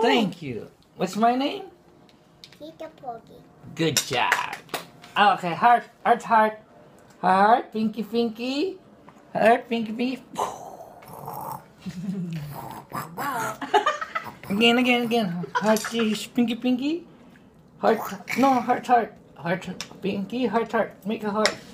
Thank you. What's my name? Tito Pogi. Good job. Oh, okay, heart, heart, heart. Heart, pinky, pinky. Heart, pinky, pinky. Again. Heart, pinky, pinky. Heart, no, heart, heart. Heart, pinky, heart, heart. Make a heart.